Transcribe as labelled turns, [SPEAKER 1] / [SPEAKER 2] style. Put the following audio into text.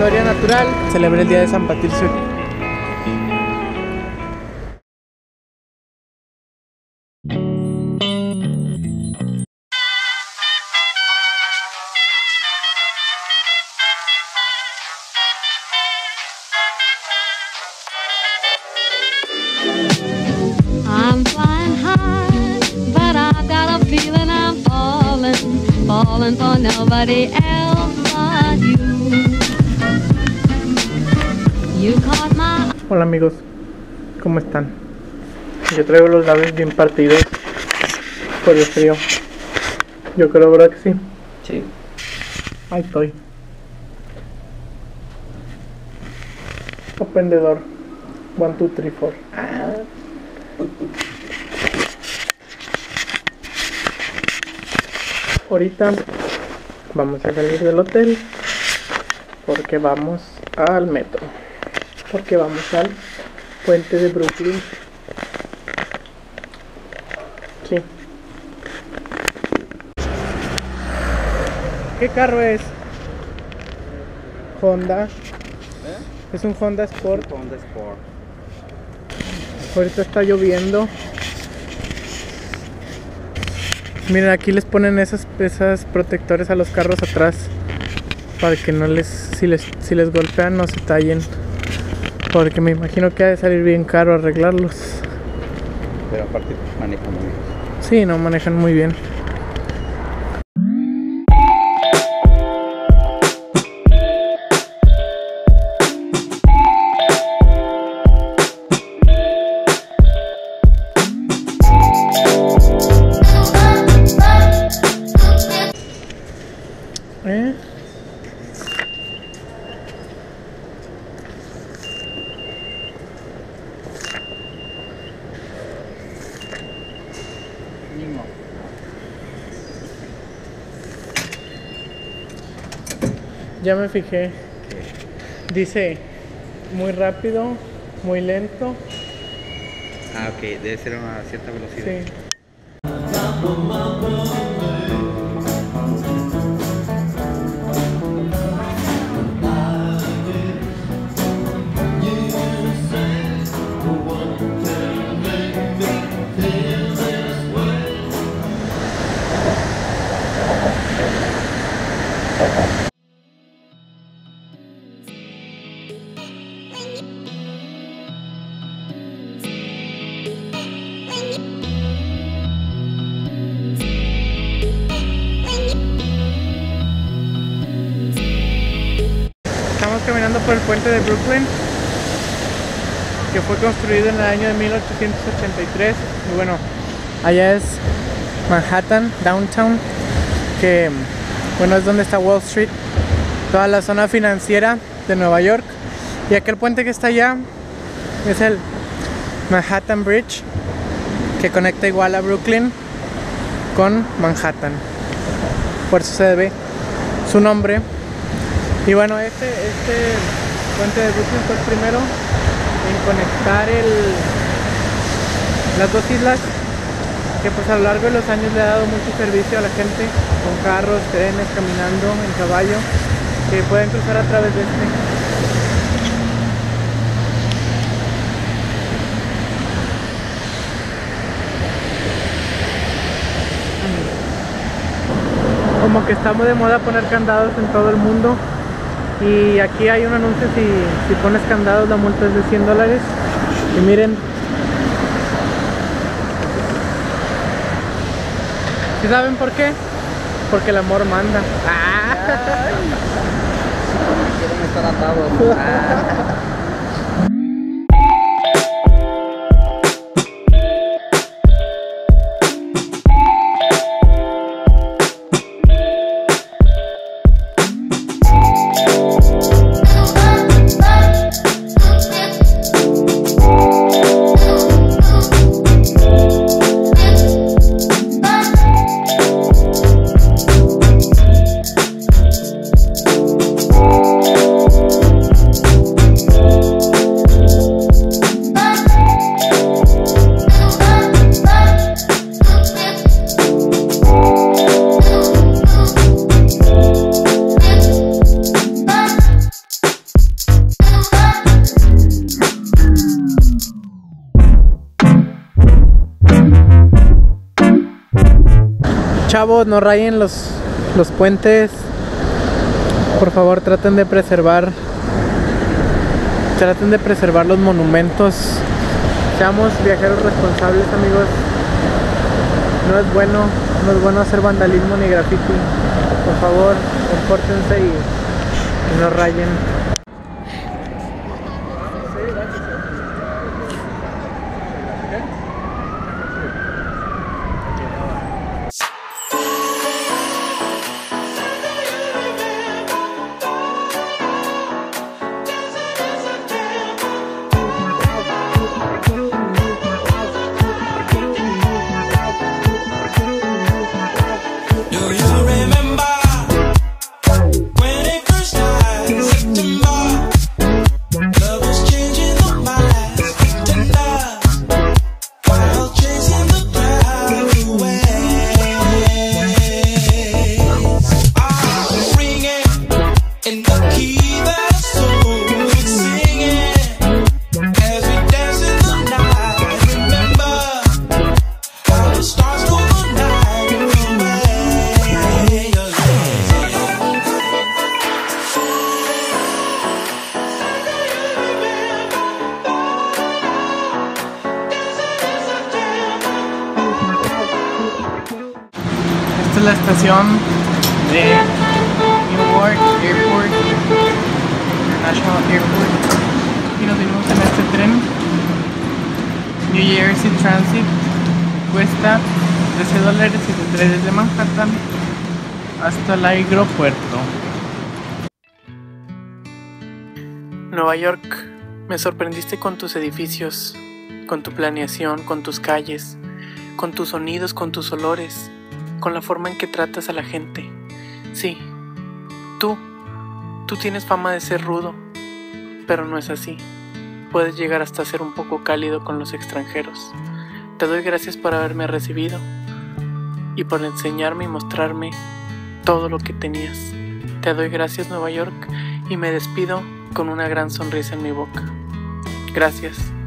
[SPEAKER 1] historia natural. Celebré el día de San Patricio.
[SPEAKER 2] I'm flying high, but I've got a feeling I'm falling for nobody else but you. You caught my...
[SPEAKER 1] Hola amigos, ¿cómo están? Yo traigo los labios bien partidos por el frío. Yo creo, ¿verdad que sí?
[SPEAKER 3] Sí.
[SPEAKER 1] Ahí estoy. Open the door. 1, 2, 3, 4. Ahorita vamos a salir del hotel porque vamos al metro, porque vamos al puente de Brooklyn. Sí. ¿Qué carro es? Honda. Es un Honda Sport.
[SPEAKER 3] Honda Sport.
[SPEAKER 1] Ahorita está lloviendo. Miren, aquí les ponen esas protectores a los carros atrás para que no si les golpean no se tallen, porque me imagino que ha de salir bien caro arreglarlos.
[SPEAKER 3] Pero aparte manejan muy bien.
[SPEAKER 1] Sí, no manejan muy bien. Ya me fijé. Dice muy rápido, muy lento.
[SPEAKER 3] Ah, ok, debe ser a una cierta velocidad.
[SPEAKER 1] Sí. Estamos caminando por el puente de Brooklyn, que fue construido en el año de 1883. Y bueno, allá es Manhattan, Downtown, que bueno, es donde está Wall Street, toda la zona financiera de Nueva York. Y aquel puente que está allá es el Manhattan Bridge, que conecta igual a Brooklyn con Manhattan. Por eso se debe su nombre. Y bueno, este puente de Brooklyn fue el primero en conectar las dos islas, que pues a lo largo de los años le ha dado mucho servicio a la gente, con carros, trenes, caminando, en caballo, que pueden cruzar a través de este. Como que está muy de moda poner candados en todo el mundo. Y aquí hay un anuncio, si pones candados la multa es de $100. Y miren, ¿sí saben por qué? Porque el amor manda.
[SPEAKER 3] Quieren estar atados.
[SPEAKER 1] chavos, no rayen los puentes. Por favor, traten de preservar los monumentos. Seamos viajeros responsables, amigos. No es bueno hacer vandalismo ni graffiti. Por favor, compórtense y no rayen. Esta es la estación de Newark Airport, International Airport, y nos vinimos en este tren. New Jersey Transit cuesta $13 y te trae desde Manhattan hasta el aeropuerto. Nueva York, me sorprendiste con tus edificios, con tu planeación, con tus calles, con tus sonidos, con tus olores, con la forma en que tratas a la gente. Sí, tú tienes fama de ser rudo, pero no es así. Puedes llegar hasta ser un poco cálido con los extranjeros. Te doy gracias por haberme recibido y por enseñarme y mostrarme todo lo que tenías. Te doy gracias, Nueva York, y me despido con una gran sonrisa en mi boca. Gracias.